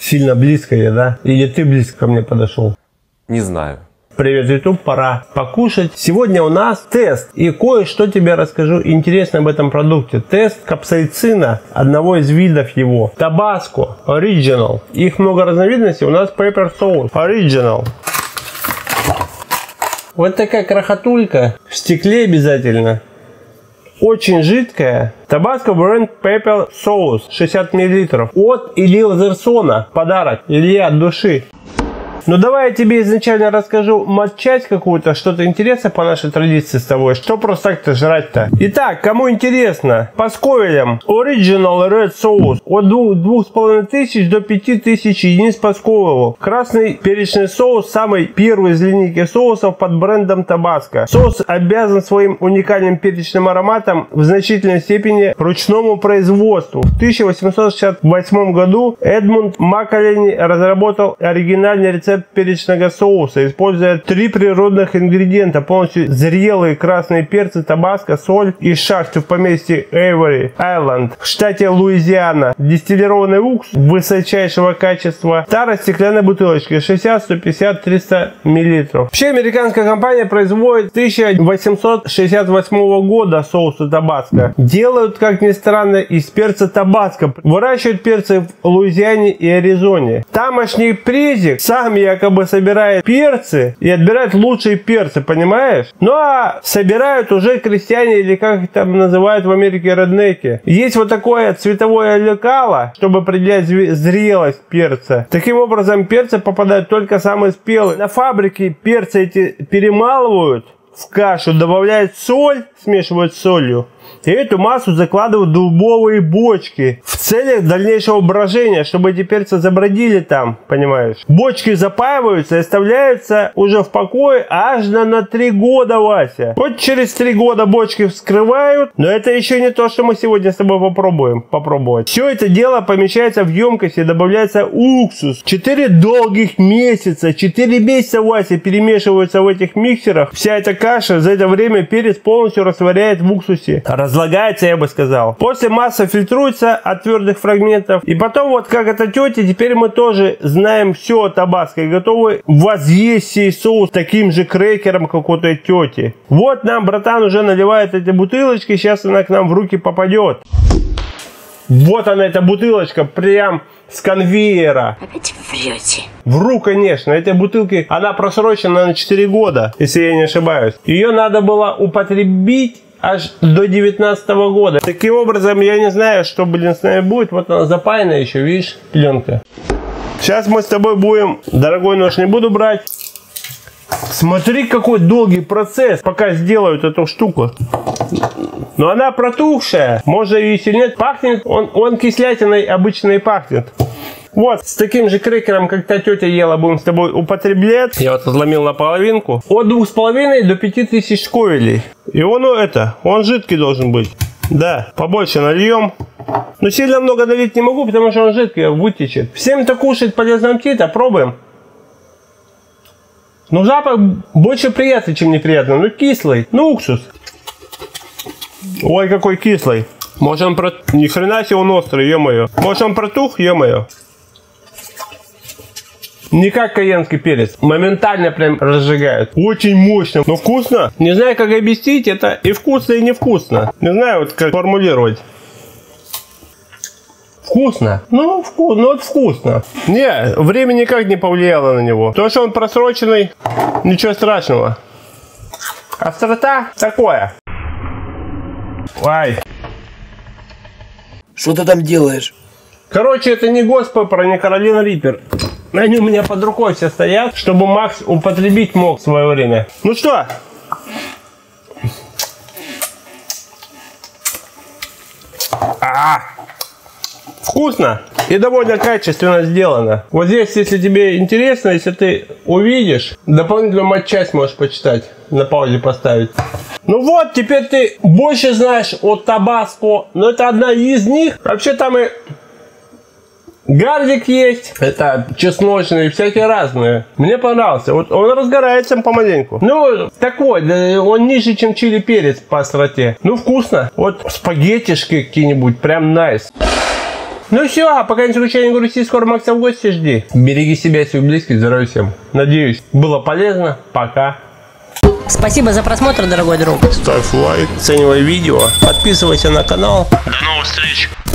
Сильно близко я, да? Или ты близко ко мне подошел? Не знаю. Привет, YouTube, пора покушать. Сегодня у нас тест, и кое-что тебе расскажу интересно об этом продукте. Тест капсаицина, одного из видов его. Tabasco Original. Их много разновидностей, у нас Pepper Sauce Original. Вот такая крохотулька, в стекле обязательно. Очень жидкая. Tabasco Brand Pepper Sauce 60 мл. От Ильи Лазерсона. Подарок Илье от души. Ну давай я тебе изначально расскажу матчасть какую-то, что-то интересное по нашей традиции с тобой. Что просто так-то жрать-то? Итак, кому интересно, по Сковелям Original Red Sauce от 2500 до 5000 единиц по Сковелу. Красный перечный соус, самый первый из линейки соусов под брендом Tabasco. Соус обязан своим уникальным перечным ароматом в значительной степени ручному производству. В 1868 году Эдмунд Маккалени разработал оригинальный рецепт перечного соуса, используя 3 природных ингредиента: полностью зрелые красные перцы, табаско, соль и шахту в поместье Эйвори Айленд в штате Луизиана, дистиллированный уксус высочайшего качества, старая стеклянная бутылочка 60, 150, 300 мл. Вообще американская компания производит с 1868 года соусы табаско. Делают, как ни странно, из перца табаско. Выращивают перцы в Луизиане и Аризоне. Тамошний презик сам якобы собирает перцы и отбирает лучшие перцы, понимаешь? Ну а собирают уже крестьяне, или как их там называют в Америке, реднеки. Есть вот такое цветовое лекало, чтобы определять зрелость перца. Таким образом, перцы попадают только самые спелые. На фабрике перцы эти перемалывают в кашу, добавляют соль, смешивают с солью. И эту массу закладывают в дубовые бочки в целях дальнейшего брожения, чтобы эти перцы забродили там, понимаешь? Бочки запаиваются и оставляются уже в покое аж на 3 года, Вася. Вот через 3 года бочки вскрывают, но это еще не то, что мы сегодня с тобой попробовать. Все это дело помещается в емкость и добавляется уксус. 4 долгих месяца, 4 месяца, Вася, перемешиваются в этих миксерах. Вся эта каша, за это время перец полностью растворяет в уксусе. Разлагается, я бы сказал. После масса фильтруется от твердых фрагментов. И потом, вот как это тетя, теперь мы тоже знаем все о табаско и готовы возъесть сей соус таким же крекером, как у той тети. Вот нам братан уже наливает эти бутылочки, сейчас она к нам в руки попадет. Вот она, эта бутылочка, прям с конвейера. Опять врете. Вру, конечно. Этой бутылки, она просрочена на 4 года, если я не ошибаюсь. Ее надо было употребить аж до 19 года. Таким образом, я не знаю, что, блин, с нами будет. Вот она запаяна еще, видишь, пленка. Сейчас мы с тобой будем... Дорогой нож не буду брать. Смотри, какой долгий процесс, пока сделают эту штуку. Но она протухшая. Может, и сильнее пахнет. Он кислятиной обычно и пахнет. Вот, с таким же крекером, как та тетя ела, будем с тобой употреблять. Я вот разломил на половинку. От 2500 до 5000 сковелей. И он жидкий должен быть. Да, побольше нальем. Но сильно много налить не могу, потому что он жидкий, вытечет. Всем-то кушать полезно аппетита, пробуем. Ну, запах больше приятный, чем неприятный. Ну, кислый. Ну, уксус. Ой, какой кислый. Может, он Ни хрена себе он острый, ё-моё. Может, он протух, ё-моё. Не как каенский перец. Моментально прям разжигает. Очень мощно. Но вкусно. Не знаю, как объяснить. Это и вкусно, и невкусно. Не знаю, вот как формулировать. Вкусно. Ну, вот вкусно. Не, время никак не повлияло на него. То, что он просроченный, ничего страшного. Острота такое. Ай. Что ты там делаешь? Короче, это не Ghost Pepper, не Carolina Reaper. Они у меня под рукой все стоят, чтобы Макс употребить мог в свое время. Ну что? Вкусно и довольно качественно сделано. Вот здесь, если тебе интересно, если ты увидишь, дополнительную матчасть можешь почитать, на паузе поставить. Ну вот, теперь ты больше знаешь о Tabasco, но это одна из них. Вообще там и гарлик есть, это чесночные, всякие разные. Мне понравился. Вот он разгорается помаленьку. Ну, такой, он ниже, чем чили перец по остроте. Ну, вкусно. Вот спагеттишки какие-нибудь, прям найс. Ну все, пока не скучай, не грусти, скоро Макса в гости жди. Береги себя и своих близких, здоровья всем. Надеюсь, было полезно. Пока. Спасибо за просмотр, дорогой друг. Ставь лайк, оценивай видео, подписывайся на канал. До новых встреч.